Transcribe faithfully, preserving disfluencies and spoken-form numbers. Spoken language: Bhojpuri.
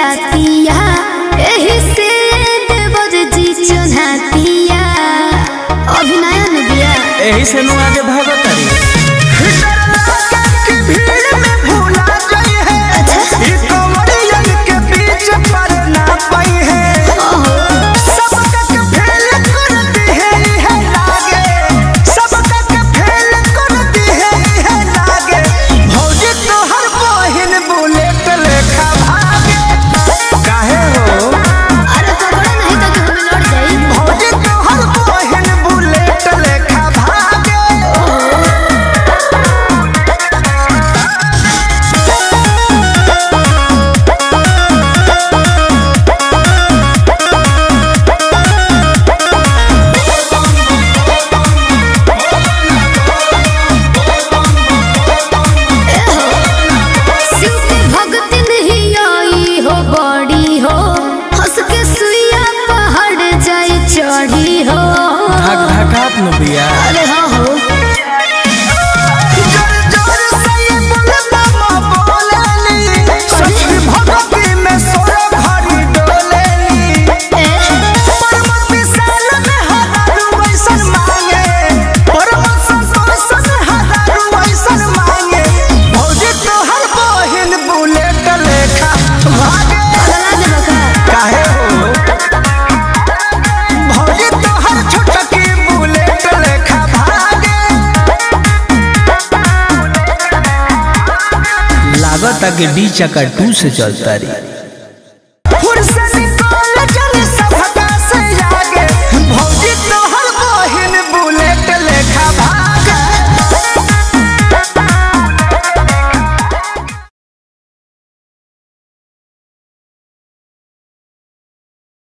जातिया एही से देवर जी चुनातिया अभिनय न दिया एही से नु आगे भागो तारी के भीड़ में भूला गई है। अच्छा ये कमरियन के बीच पर ना पाई है। सबका के फेल करती है है लागे सबका के फेल करती है है लागे भौजी तो हर बहिन बुलेट लेखा भागे काहे हो अरे पकड़ो नहीं तो कि हमें लौट जाई भौजी तो हर बहिन बुलेट लेखा भागे शिव के भक्ति नहीं आई हो बड़ी हो हंस के सुइया पहाड़ जाई चढ़ी हो भाग भागात न बिया अरे हाँ हो जोर जोर से ये बोलता माँ बोलेली सच्ची भक्ति में सोया घड़ी डोलेली परमत विशाल में हजारू वैसन मांगे परमत संतोष में हजारू वैसन मांगे भौजी तो हर बहिन बुलेट लेखा भागे चला दे बका काहे हो भौजी तो हर छोटकी बुलेट लेखा भागे लागत कि डी चक्कर टू से चलता रही।